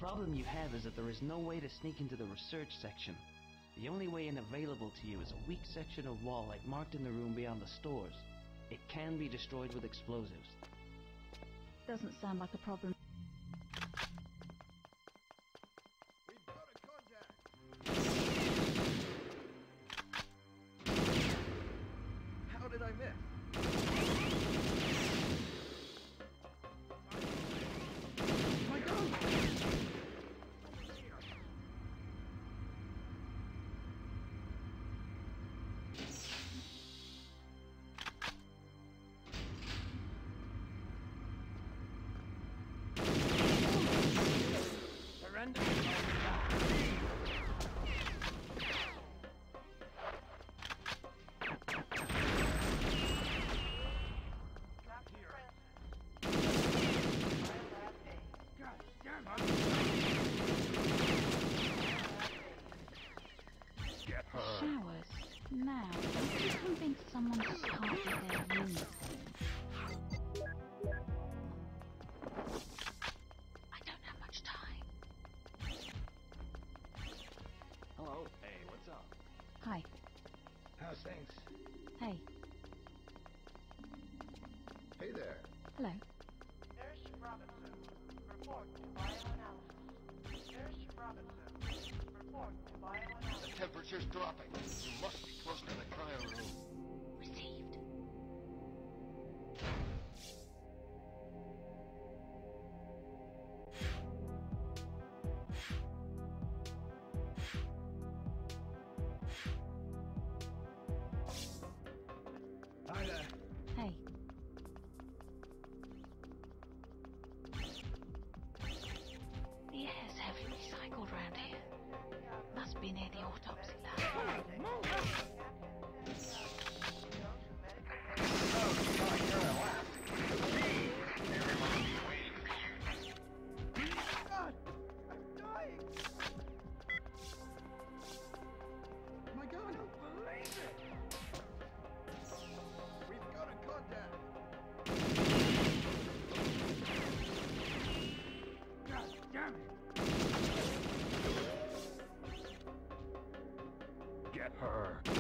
problem you have is that there is no way to sneak into the research section. The only way in available to you is a weak section of wall I've marked in the room beyond the stores. It can be destroyed with explosives. Doesn't sound like a problem. We've got a contact. How did I miss? My gun! Surrender! God damn it! Get her! Showers. Now, let's just convince someone to part with their uniform. I don't have much time. Hello. Hey, what's up? Hi. How's things? Hey. Hey there. Hello. Nurse Robinson, report to bioanalysis. Nurse Robinson, report to The bioanalysis. temperature's dropping. You must be close to the cryo room. Received. Hi there. Hey. The air's heavily recycled round here. Must be near the autopsy lab. God! I'm dying! My gun! I don't believe it! We've got a contact! God damn it! Get her!